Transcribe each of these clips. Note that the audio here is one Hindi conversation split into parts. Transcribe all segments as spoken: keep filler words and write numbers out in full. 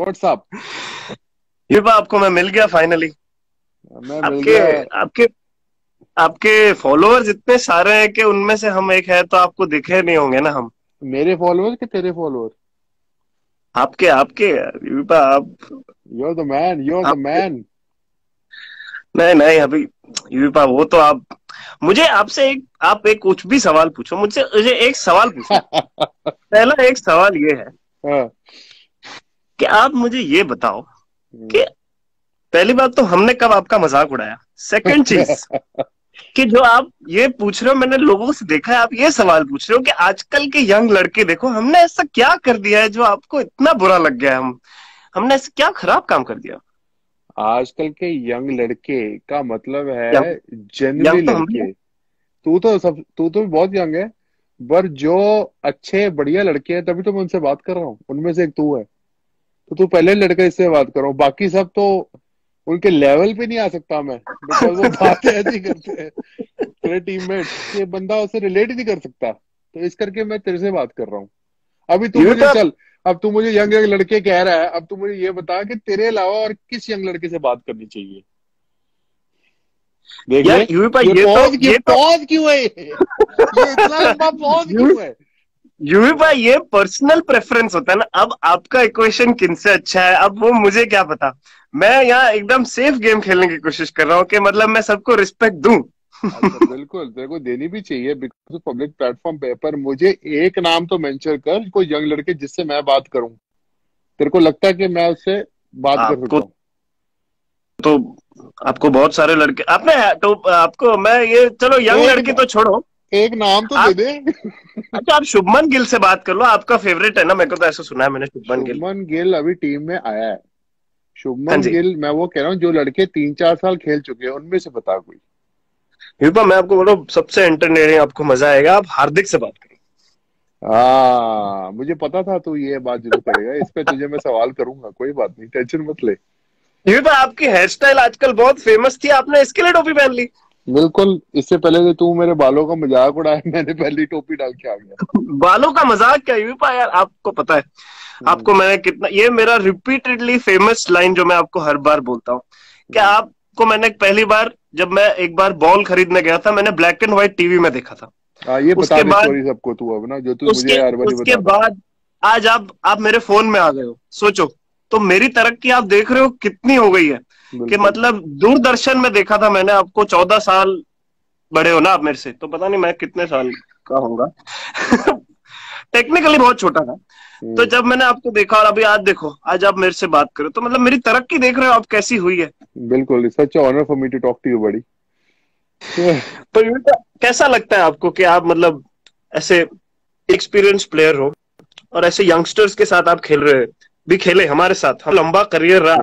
What's up? ये बात आपको मैं मिल गया फाइनली। मैं मिल आपके गया। आपके आपके फॉलोअर्स इतने सारे हैं कि उनमें से हम एक है, तो आपको दिखे नहीं होंगे ना हम। मेरे फॉलोअर के तेरे फॉलोअर? आपके आपके ये बात आप you are the man, you are the आप मैन। नहीं नहीं अभी ये बात वो तो आप मुझे आपसे एक आप एक कुछ भी सवाल पूछो, मुझसे मुझे एक सवाल पूछना है। पहला एक सवाल ये है हाँ। कि आप मुझे ये बताओ कि पहली बात तो हमने कब आपका मजाक उड़ाया। सेकंड चीज कि जो आप ये पूछ रहे हो, मैंने लोगों से देखा है आप ये सवाल पूछ रहे हो कि आजकल के यंग लड़के देखो हमने ऐसा क्या कर दिया है जो आपको इतना बुरा लग गया है। हम हमने ऐसा क्या खराब काम कर दिया। आजकल के यंग लड़के का मतलब यंग है जनरली यंग तो हम भी हैं। लड़के। तू तो सब तू तो बहुत यंग है। पर जो अच्छे बढ़िया लड़के हैं तभी तो मैं उनसे बात कर रहा हूँ, उनमें से एक तू है। तो तू पहले लड़का इससे बात कर रहा हूँ, बाकी सब तो उनके लेवल पे नहीं आ सकता मैं, बिकॉज वो बातें ऐसी करते हैं तेरे टीममेट्स के, बंदा उससे रिलेट ही नहीं कर सकता। तो इस करके मैं तेरे से बात कर रहा हूँ। अभी तू ये मुझे तो आप चल, अब तू मुझे यंग यंग लड़के कह रहा है, अब तू मुझे ये बता कि तेरे अलावा और किस यंग लड़के से बात करनी चाहिए। देख ले, यार यूवी भाई ये ये तो पॉज क्यों ये तो पॉज क्यों है ये ये इतना लंबा पॉज यूवी क्यों है? यूवी भाई ये पर्सनल प्रेफरेंस होता है ना। अब आपका इक्वेशन किनसे अच्छा है अब वो मुझे क्या पता। मैं यहाँ एकदम सेफ गेम खेलने की कोशिश कर रहा हूँ कि मतलब मैं सबको रिस्पेक्ट दूं। अच्छा बिल्कुल, तेरे को देनी भी चाहिए बिकॉज पब्लिक प्लेटफॉर्म पे। पर मुझे एक नाम तो मेंशन कर, कोई यंग लड़के जिससे मैं बात करूं, तेरे को लगता है कि मैं उससे बात कर आपको सकता हूँ? तो आपको बहुत सारे लड़के आपने तो आपको मैं ये चलो यंग एक लड़की तो छोड़ो। एक नाम तो दे आप दे। अच्छा आप शुभमन गिल से बात कर लो, आपका फेवरेट है ना। मेरे को तो ऐसा सुना है मैंने शुभमन गिल। शुभमन गिल अभी टीम में आया है। हाँ शुभमन जी। गिल, मैं वो कह रहा हूँ जो लड़के तीन चार साल खेल चुके हैं उनमें से बता कोई। युवा मैं आपको बोलो सबसे एंटरटेनिंग आपको मजा आएगा, आप हार्दिक से बात करो। हाँ, मुझे पता था तू ये बात जरूर करेगा, इस पे तुझे मैं सवाल करूंगा, कोई बात नहीं, टेंशन मत ले। युवा आपकी हेयर स्टाइल आजकल बहुत फेमस थी, आपने इसके लिए टोपी पहन ली। बिल्कुल, इससे पहले तो तू मेरे बालों का मजाक उड़ाया, मैंने पहली टोपी डाल के आ गया। बालों का मजाक क्या युवा यार, आपको पता है हम्म, आपको मैंने कितना ये मेरा रिपीटेडली फेमस लाइन जो मैं आपको हर बार बोलता हूँ कि हम्म। आपको मैंने पहली बार जब मैं एक बार बॉल खरीदने गया था मैंने ब्लैक एंड व्हाइट टीवी में देखा था। हाँ, ये बता उसके दे बाद स्टोरी सबको तू अब ना, जो तू उसके मुझे हर बारी उसके बताता है। बाद आज आप आप मेरे फोन में आ गए हो, सोचो। तो मेरी तरक्की आप देख रहे हो कितनी हो गई है कि बिल्कुल। मतलब दूरदर्शन में देखा था मैंने आपको। चौदह साल बड़े हो ना आप मेरे से, तो पता नहीं मैं कितने साल का होऊंगा। टेक्निकली बहुत छोटा था। तो हम्म, जब मैंने आपको देखा और अभी आज देखो, आज आप मेरे से बात करो तो मतलब मेरी तरक्की देख रहे हो आप कैसी हुई है। बिल्कुल, it's such honour for me to talk to you बड़ी। तो ये कैसा लगता है आपको कि आप मतलब ऐसे एक्सपीरियंस प्लेयर हो और ऐसे यंगस्टर्स के साथ आप खेल रहे भी, खेले हमारे साथ, हम लंबा करियर रहा।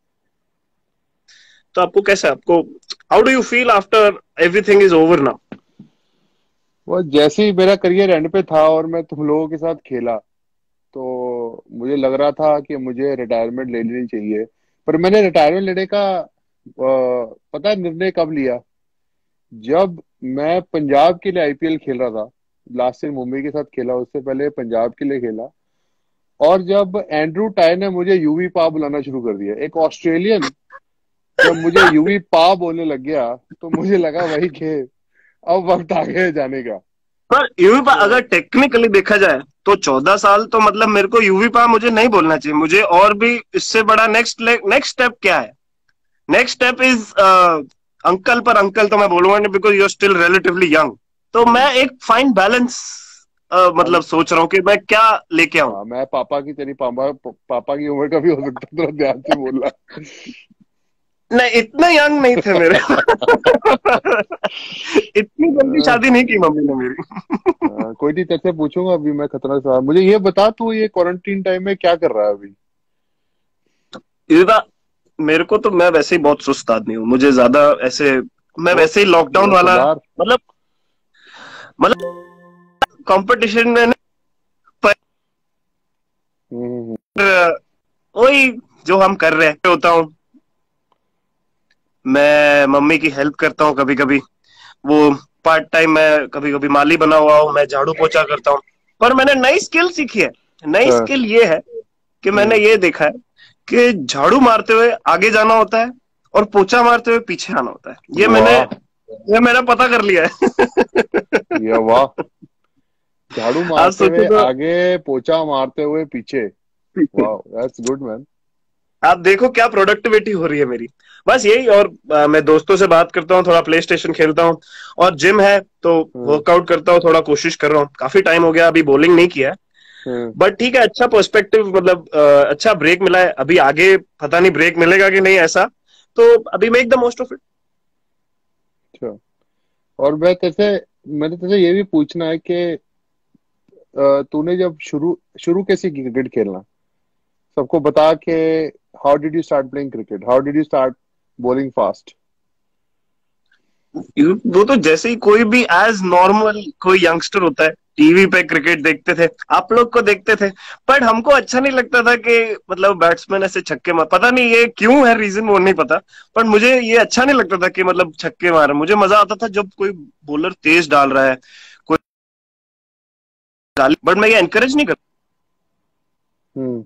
तो आपको कैसा, आपको how do you feel after everything is over now. वो जैसे ही मेरा करियर एंड पे था और मैं तुम लोगों के साथ खेला, तो मुझे लग रहा था कि मुझे रिटायरमेंट ले लेनी चाहिए। पर मैंने रिटायरमेंट लेने का अ, पता है निर्णय कब लिया? जब मैं पंजाब के लिए आईपीएल खेल रहा था। लास्ट ईयर मुंबई के साथ खेला, उससे पहले पंजाब के लिए खेला। और जब एंड्रू टाई ने मुझे यूवी पा बुलाना शुरू कर दिया, एक ऑस्ट्रेलियन जब मुझे यूवी पा बोलने लग गया, तो मुझे लगा वही खे अब वक्त आ गया है जाने का। पर यूवी पा तो अगर टेक्निकली देखा जाए तो चौदह साल तो मतलब मेरे को यूवी पा मुझे नहीं बोलना चाहिए। मुझे और भी इससे बड़ा नेक्स्ट नेक्स्ट स्टेप क्या है। नेक्स्ट स्टेप इज अंकल, पर अंकल तो मैं बोलूंगा नहीं because you are still relatively young. तो हम्म, मैं एक फाइन बैलेंस हम मतलब सोच रहा हूँ कि मैं क्या लेके आऊं। हाँ, मैं पापा की तेरी पापा पापा की उम्र का भी हो सकता, थोड़ा ध्यान से बोलना। नहीं इतने यंग नहीं थे मेरे। इतनी जल्दी शादी नहीं की मम्मी ने मेरी। हाँ, कोई नहीं, तेरे से पूछूंगा अभी मैं खतरनाक सवाल। मुझे ये बता, तू ये क्वारंटीन टाइम में क्या कर रहा है अभी? ये बात मेरे को तो, मैं वैसे ही बहुत सुस्त आदमी हूँ, मुझे ज्यादा ऐसे मैं बहुत वैसे ही लॉकडाउन बहुत वाला समझदार। मतलब मतलब कंपटीशन में नहीं, हम्म, पर वही जो हम कर रहे हैं होता हूँ। मैं मम्मी की हेल्प करता हूँ कभी कभी, वो पार्ट टाइम मैं कभी कभी माली बना हुआ हूँ, मैं झाड़ू पोछा करता हूँ। पर मैंने नई स्किल सीखी है। नई हाँ, स्किल ये है कि मैंने हम्म, ये देखा है कि झाड़ू मारते हुए आगे जाना होता है और पोछा मारते हुए पीछे आना होता है। ये मैंने वाह, ये मैंने पता कर लिया है। या वाह, झाड़ू आप मारते सोचो हुए तो, आगे, पोछा मारते हुए पीछे। वाह, दैट्स गुड मैन। आप देखो क्या प्रोडक्टिविटी हो रही है मेरी। बस यही। और आ, मैं दोस्तों से बात करता हूँ, थोड़ा प्ले स्टेशन खेलता हूँ, और जिम है तो हम्म वर्कआउट करता हूँ, थोड़ा कोशिश कर रहा हूँ। काफी टाइम हो गया अभी बॉलिंग नहीं किया है, हम्म। बट ठीक है, अच्छा पर्सपेक्टिव, मतलब आ, अच्छा ब्रेक मिला है। अभी आगे पता नहीं ब्रेक मिलेगा कि नहीं, ऐसा। तो अभी make the most of it. अच्छा, और मैं तेरे मैंने तुझे ये भी पूछना है कि अ, तूने जब शुरू शुरू कैसे की क्रिकेट खेलना, सबको बता के। How did you start playing cricket, how did you start bowling fast? वो तो जैसे ही कोई भी एज नॉर्मल कोई यंगस्टर होता है, टीवी पे क्रिकेट देखते थे, आप लोग को देखते थे, बट हमको अच्छा नहीं लगता था कि मतलब बैट्समैन ऐसे छक्के मार, पता नहीं ये क्यों है, रीजन वो नहीं पता। पर मुझे ये अच्छा नहीं लगता था कि मतलब छक्के मारे। मुझे मजा आता था जब कोई बॉलर तेज डाल रहा है, कोई गाली, बट मैं ये एनकरेज नहीं करता। हम्म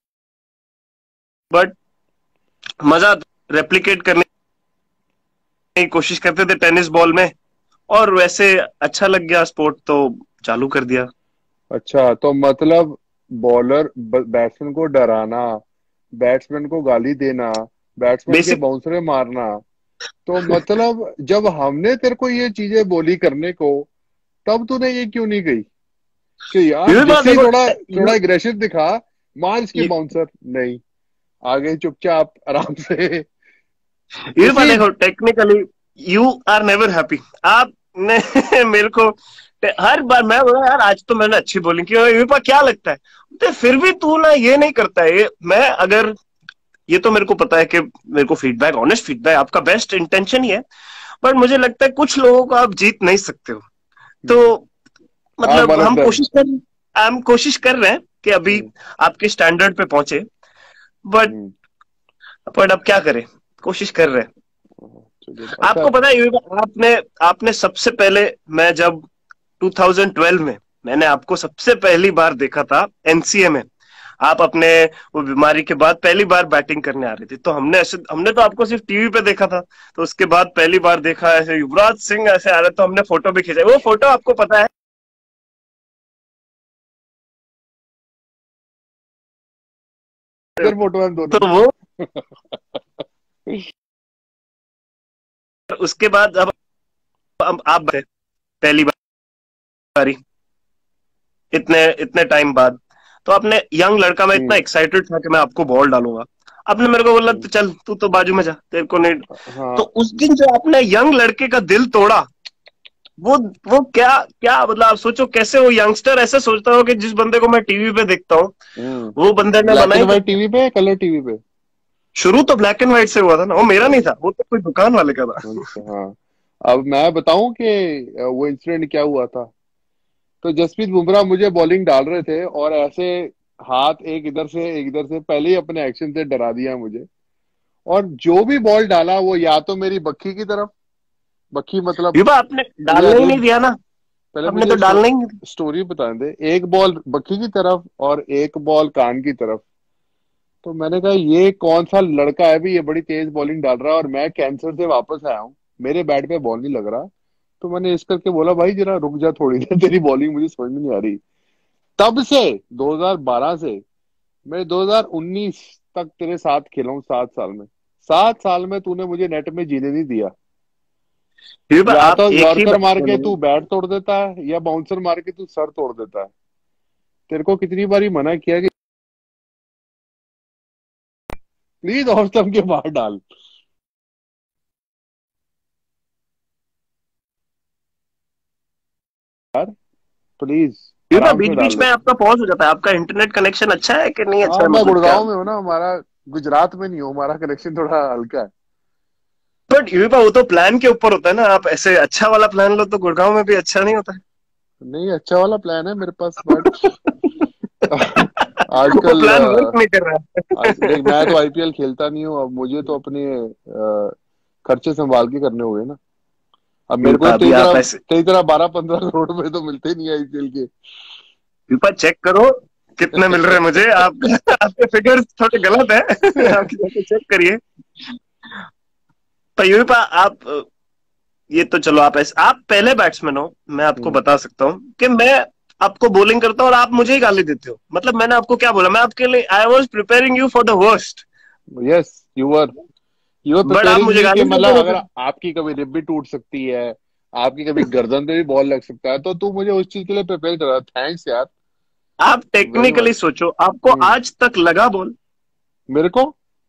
बट मजा रेप्लिकेट करने की कोशिश करते थे टेनिस बॉल में, और वैसे अच्छा लग गया स्पोर्ट तो चालू कर दिया। अच्छा, तो मतलब बॉलर बैट्समैन को डराना, बैट्समैन को गाली देना, बैट्समैन के बेसिक। बाउंसरे मारना, तो मतलब जब हमने तेरे को ये चीजें बोली करने को, तब तूने ये क्यों नहीं कही कि यार ये भी बात जैसे ही देखो, थोड़ा थोड़ा यू, एग्रेशन दिखा, मार इसके बाउंसर? नहीं, आगे चुपचाप आराम से ये बात उसी। देखो, technically you are never happy. आपने मेरे को हर बार मैं बोला यार आज तो मैंने अच्छी बॉलिंग की, ये पर क्या लगता है, तो फिर भी तू ना ये नहीं करता है। ये मैं अगर, ये तो मेरे को पता है कि मेरे को फीडबैक, ऑनेस्ट फीडबैक, आपका बेस्ट इंटेंशन ही है, बट मुझे लगता है कुछ लोगों को आप जीत नहीं सकते हो। हम्म, तो आई एम मतलब वन ऑफ हम देम। कोशिश कर हम कोशिश कर रहे हैं कि अभी हम्म आपके स्टैंडर्ड पे पहुंचे, बट हम्म। बट अब क्या करें, कोशिश कर रहे हैं। चलिए, अच्छा। आपको पता है, ये आपने आपने सबसे पहले, मैं जब ट्वेंटी ट्वेल्व में मैंने आपको सबसे पहली बार देखा था एनसीए में, आप अपने वो बीमारी के बाद पहली बार बैटिंग करने आ रहे थे, तो हमने ऐसे हमने तो आपको सिर्फ टीवी पे देखा था। तो उसके बाद पहली बार देखा ऐसे युवराज सिंह ऐसे आ रहे, तो हमने फोटो भी खींचा। वो फोटो आपको पता है, इधर फोटो है हम दोनों तो की। वो उसके बाद अब अब आप पहली बारी इतने इतने टाइम बाद, तो आपने, यंग लड़का, मैं इतना हम्म एक्साइटेड था कि मैं आपको बॉल डालूंगा, आपने मेरे को बोला हम्म। तो चल तू तो बाजू में जा, तेरे को नहीं। तो हाँ, उस दिन जो आपने यंग लड़के का दिल तोड़ा, वो वो क्या क्या मतलब, आप सोचो कैसे वो यंगस्टर ऐसे सोचता हो कि जिस बंदे को मैं टीवी पे देखता हूँ, वो बंदे हम्म। ने ब्लैक मना एंड ही कर व्हाइट दिया। टीवी पे, कलर टीवी पे? शुरू तो ब्लैक एंड व्हाइट से हुआ था ना, वो मेरा अच्छा नहीं था, वो तो कोई दुकान वाले का था। अच्छा, हाँ। अब मैं बताऊं कि वो इंसिडेंट क्या हुआ था। तो जसप्रीत बुमराह मुझे बॉलिंग डाल रहे थे, और ऐसे हाथ एक इधर से एक इधर से, पहले ही अपने एक्शन से डरा दिया मुझे। और जो भी बॉल डाला वो या तो मेरी बक्खी की तरफ, बक्खी मतलब ये बात आपने मुझे डालने ही अगले, नहीं दिया ना, पहले आपने तो मुझे स्टो, डालना ही नहीं दिया। स्टोरी बता दे। एक बॉल बक्खी की तरफ और एक बॉल कान की तरफ। तो मैंने कहा ये कौन सा लड़का है भी, ये बड़ी तेज बॉलिंग डाल रहा है और मैं कैंसर से वापस आया हूँ, मेरे बैट पे बॉल नहीं लग रहा। तो मैंने इस करके बोला भाई जरा रुक जा थोड़ी देर, तेरी बॉलिंग मुझे समझ में नहीं आ रही। तब से दो हज़ार बारह से मैं दो हज़ार उन्नीस तक तेरे साथ खेला हूँ, सात साल में। सात साल में तूने मुझे नेट में जीने नहीं दिया। ये बात या आप तो एक ही यॉर्कर मार के बात, तू बैट तोड़ देता है, या बाउंसर मार के तू सर तोड़ देता है। तेरे को कितनी बारी मना किया कि प्लीज ऑफ स्टंप के बाहर डाल यार, प्लीज ये बात आराम से बीच डाल बीच में दे। आपका पॉज हो जाता है। आपका इंटरनेट कनेक्शन अच्छा है कि नहीं अच्छा हाँ, है, मैं मतलब क्या। गुड़गांव में हूँ ना, हमारा गुजरात में नहीं हूँ, हमारा कनेक्शन थोड़ा हल्का है। बट ये बात वो तो प्लान के ऊपर होता है ना, आप ऐसे अच्छा वाला प्लान लो तो गुड़गांव में भी अच्छा नहीं होता है। नहीं, अच्छा वाला प्लान है मेरे पास, बट वो आजकल प्लान वर्क अ, नहीं कर आज देख, मैं तो रहा। आईपीएल खेलता नहीं हूँ, अब मुझे तो अपने अ, खर्चे संभाल के करने हुए ना। अब मेरे को अभी तेरी आप तरह ऐसे तेरी तरह बारह पंद्रह करोड़ रुपए तो मिलते नहीं आईपीएल के। पीपा चेक करो कितने मिल रहे हैं मुझे, आप आपके फिगर्स थोड़े गलत है, आप चेक करिए। तो यूं आप, ये तो चलो आप ऐसे, आप पहले बैट्समैन हो, मैं आपको बता सकता हूँ कि मैं आपको बॉलिंग करता हूँ और आप मुझे ही गाली देते हो। मतलब मैंने आपको क्या बोला, मैं आपके लिए I was preparing you for the worst. Yes you were you were but आप प्रिपेयरिंग मुझे मी कि गाली मतलब देते अगर हो। आपकी कभी रिब भी टूट सकती है, आपकी कभी गर्दन पे भी बॉल लग सकता है, तो तू मुझे उस चीज के लिए प्रिपेयर कर रहा है। थैंक्स यार, आप वेरी टेक्निकली मच। सोचो, आपको आज तक लगा बॉल? मेरे को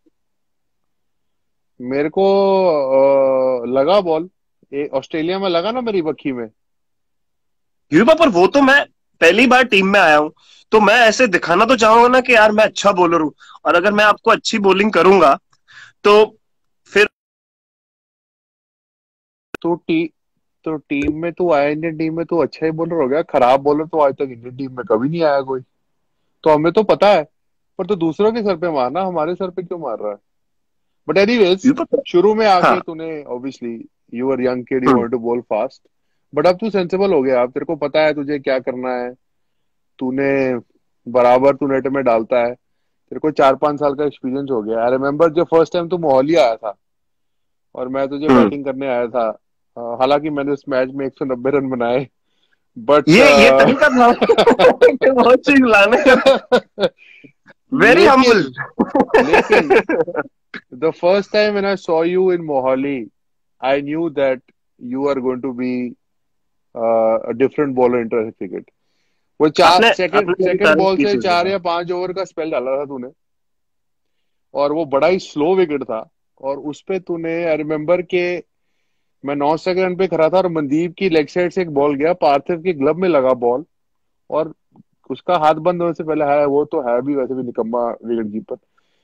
मेरे को अ, लगा बॉल, ए, ऑस्ट्रेलिया में लगा ना मेरी बखी में। युवा पर वो तो मैं पहली बार टीम में आया हूं, तो मैं ऐसे दिखाना तो चाहूंगा ना कि यार मैं अच्छा बॉलर हूं, और अगर मैं आपको अच्छी बॉलिंग करूंगा तो फिर तो टी तो टीम में तू आया, इंडियन टीम में तू अच्छा ही बॉलर हो गया। खराब बॉलर तो आज तक इंडियन टीम में कभी नहीं आया कोई। तो हमें तो पता है, पर तो दूसरों के सर पे मारना, हमारे सर पे क्यों मार रहा है? बट एनीवेज, युवा पर, शुरू में हाँ। आके तूने obviously, you are young kid, you hmm. Want to bowl fast. But अब तू सेंसिबल हो गया, अब तेरे को पता है तुझे क्या करना है। तूने बराबर तू नेट में डालता है, तेरे को चार पांच साल का एक्सपीरियंस हो गया। आई रिमेम्बर जब फर्स्ट टाइम तू मोहाली आया था और मैं तुझे हम्म। बैटिंग करने आया था। अ, हालांकि मैंने उस मैच में एक सौ नब्बे रन बनाए, बट ये ये तरीका था कि वो चीज लाने का। Very humble. लेकिन लेकिन the first time when I saw you in Mohali, I knew that you are going to be uh, a different bowler in Test cricket. वो चार आपने सेकंड आपने मेरी सेकंड तारीफ बॉल की से थी उस चार दफा। या पांच ओवर का स्पेल डाला था तूने, और वो बड़ा ही स्लो विकेट था। और उस पे तूने, आई रिमेम्बर के मैं नौ सेकंड पे खड़ा था और मनदीप की लेग साइड से एक बॉल गया, पार्थिव के ग्लव में लगा बॉल, और उसका हाथ बंद होने से पहले, है वो तो है भी वैसे भी निकम्मा विकेट कीपर।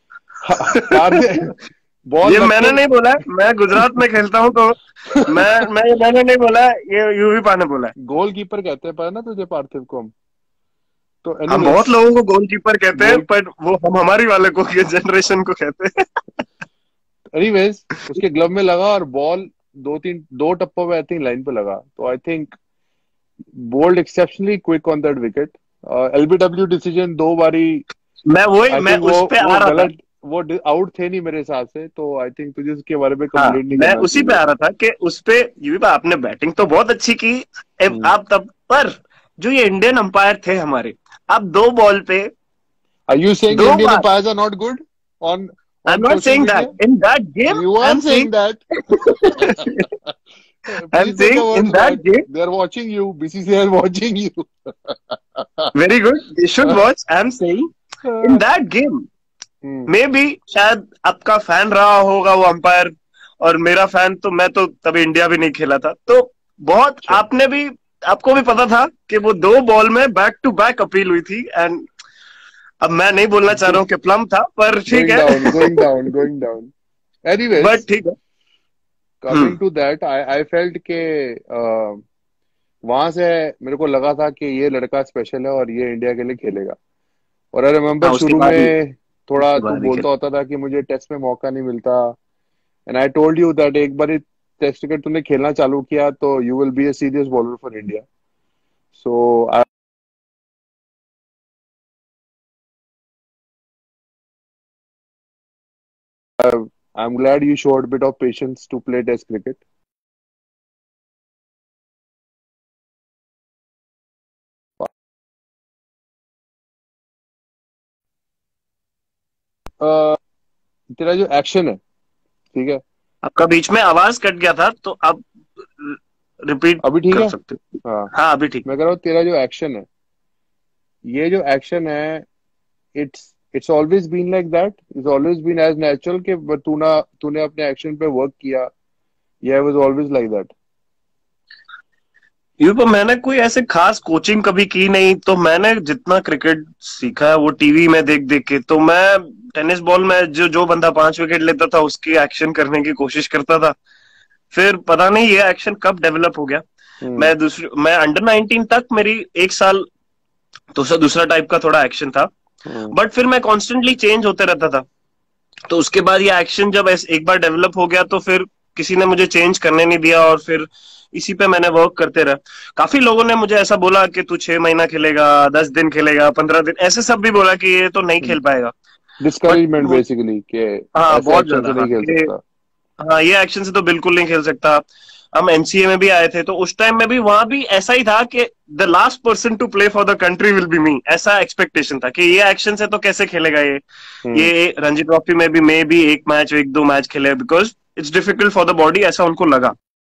पार्थिव बॉल ये लगते मैंने नहीं बोला है, मैं गुजरात में खेलता हूँ, तो मैं मैं मैंने नहीं बोला है, ये यूवी पा ने बोला है। गोल कीपर कहते हैं पर ना तुझे, पार्थिव को हम। तो हम एनीवेज, बहुत लोगों को गोलकीपर कहते हैं, गोल पर वो हम हमारी वाले को, ये जनरेशन को कहते हैं। एनीवेज उसके ग्लव में लगा और बॉल दो तीन दो टप्पों में आई थिंक लाइन पे लगा। तो I think bowled exceptionally quick on that wicket. LBW decision दो बारी, मैं वही आई मैं थिंक वो उस पे वो आ रहा था। गलत, वो आउट थे नहीं मेरे हिसाब से। तो आई थिंक तुझे उसके बारे में हाँ, कंप्लेंट नहीं मैं करना उसी पे चाहिए। आ रहा था कि उस पे यूवी पा आपने बैटिंग तो बहुत अच्छी की, ए- हम्म। आप तब पर जो ये इंडियन अंपायर थे हमारे, आप दो बॉल पे आर यू सेइंग दो इंडियन बार, umpires are not good on I am on not social saying media? That in that game, You I are am saying that. Saying I am Please take saying the in words that back. Game. They are watching you. B C C I are watching you. Very good, they should watch, I am saying in that game hmm, maybe शायद आपका फैन रहा होगा वो अंपायर, और मेरा फैन तो, मैं तो तभी इंडिया भी नहीं खेला था, तो बहुत अच्छा, आपने भी, आपको भी पता था कि वो दो बॉल में बैक टू बैक अपील हुई थी। एंड अब मैं नहीं बोलना चाह रहा हूँ कि प्लम था, पर ठीक going down, है। going down, going down. But Anyways, ठीक है। coming hmm. to that, I I felt के uh, वहां से मेरे को लगा था कि ये लड़का स्पेशल है और ये इंडिया के लिए खेलेगा। और आई रिमेम्बर हाँ, उसके शुरू बाद ही, में थोड़ा उसके तू बाद ही खेल। बोलता होता था कि मुझे टेस्ट में मौका नहीं मिलता। And I told you that एक बार टेस्ट क्रिकेट तूने खेलना चालू किया तो you will be a serious bowler for India. So I'm glad you showed a bit of patience to play Test cricket. Uh, तेरा जो एक्शन है, ठीक है, आपका बीच में आवाज कट गया था, तो आप रिपीट अभी ठीक कर है। सकते हो। हाँ, हाँ, अभी ठीक। मैं कह रहा हूँ तेरा जो एक्शन है, ये जो एक्शन है, it's it's always been like that, it's always been as natural कि तूने तूने अपने एक्शन पे वर्क किया, या वाज ऑलवेज लाइक दैट? ये तो मैंने कोई ऐसे खास कोचिंग कभी की नहीं, तो मैंने जितना क्रिकेट सीखा है वो टीवी में देख देख के। तो मैं टेनिस बॉल में जो जो बंदा पांच विकेट लेता था उसकी एक्शन करने की कोशिश करता था। फिर पता नहीं ये एक्शन कब डेवलप हो गया। हम्म, मैं दूसरी मैं अंडर नाइनटीन तक मेरी एक साल दूसरा दूसरा टाइप का थोड़ा एक्शन था, हम्म, बट फिर मैं कॉन्स्टेंटली चेंज होते रहता था। तो उसके बाद ये एक्शन जब ऐसे एक बार डेवलप हो गया, तो फिर किसी ने मुझे चेंज करने नहीं दिया, और फिर इसी पे मैंने वर्क करते रहा। काफी लोगों ने मुझे ऐसा बोला कि तू छह महीना खेलेगा, दस दिन खेलेगा, पंद्रह दिन, ऐसे सब भी बोला कि ये तो नहीं खेल पाएगा। बट डिस्करेजमेंट बेसिकली कि हाँ, ऐसे बहुत एक्शन ज्यादा, से हाँ, नहीं खेल कि सकता। हाँ ये एक्शन से तो बिल्कुल नहीं खेल सकता। हम एमसीए में भी आए थे तो उस टाइम में भी वहां भी ऐसा ही था कि the last person to play for the country will be me, ऐसा एक्सपेक्टेशन था कि ये एक्शन से तो कैसे खेलेगा ये हम्म। ये रणजी ट्रॉफी में भी मे भी एक मैच एक दो मैच खेले, because it's difficult for the body, ऐसा उनको लगा।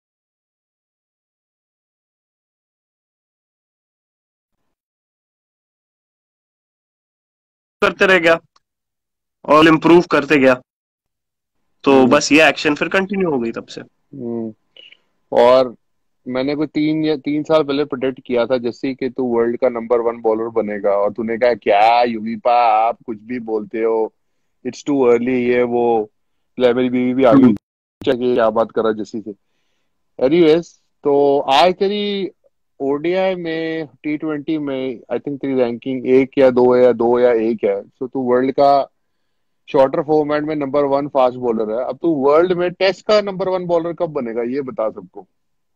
करते रह गया और इम्प्रूव करते गया, तो हम्म। बस ये एक्शन फिर कंटिन्यू हो गई तब से। हम्म। और मैंने कोई तीन या तीन साल पहले प्रेडिक्ट किया था जैसे कि तू वर्ल्ड का नंबर वन बॉलर बनेगा, और तूने कहा क्या युवीपा आप कुछ भी बोलते हो, इट्स टू अर्ली, ये वो। ले, मेरी बीवी भी आ गई, हम्म। कि क्या बात कर रहा है जैसी से। एनीवेज, तो आज तेरी ओडीआई में, टी ट्वेंटी में, आई थिंक तेरी रैंकिंग एक या दो है, या दो या एक है। सो तू वर्ल्ड का शॉर्टर फॉर्मेट में नंबर वन फास्ट बॉलर है। अब तू वर्ल्ड में टेस्ट का नंबर वन बॉलर कब बनेगा, ये बता सबको।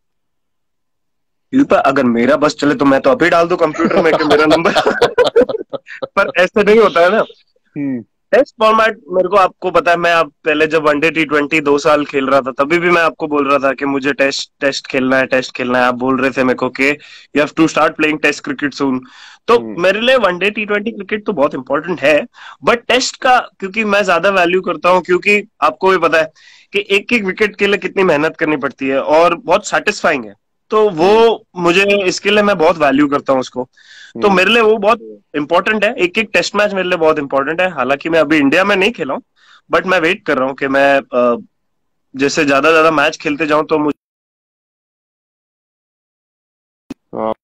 पर अगर मेरा बस चले तो मैं तो अभी डाल दूं कंप्यूटर में कि मेरा नंबर पर ऐसे नहीं होता है ना। हम्म। टेस्ट फॉर्मेट मेरे को, आपको पता है, मैं अब पहले जब वनडे टी ट्वेंटी दो साल खेल रहा था तभी भी मैं आपको बोल रहा था कि मुझे टेस्ट टेस्ट खेलना है, टेस्ट खेलना है। आप बोल रहे थे मेरे को कि you have to start playing test cricket soon. तो हम्म। मेरे लिए वनडे टी ट्वेंटी क्रिकेट तो बहुत इंपॉर्टेंट है, बट टेस्ट का क्योंकि मैं ज्यादा वैल्यू करता हूँ, क्योंकि आपको भी पता है कि एक एक विकेट के लिए कितनी मेहनत करनी पड़ती है और बहुत सेटिस्फाइंग है। तो वो हम्म। मुझे इसके लिए मैं बहुत वैल्यू करता हूँ उसको। तो हम्म। मेरे लिए वो बहुत इंपॉर्टेंट है, एक एक टेस्ट मैच मेरे लिए बहुत इंपॉर्टेंट है। हालांकि मैं अभी इंडिया में नहीं खेला हूँ, बट मैं वेट कर रहा हूँ कि मैं अ, जैसे ज्यादा ज्यादा मैच खेलते जाऊं तो मुझे हाँ।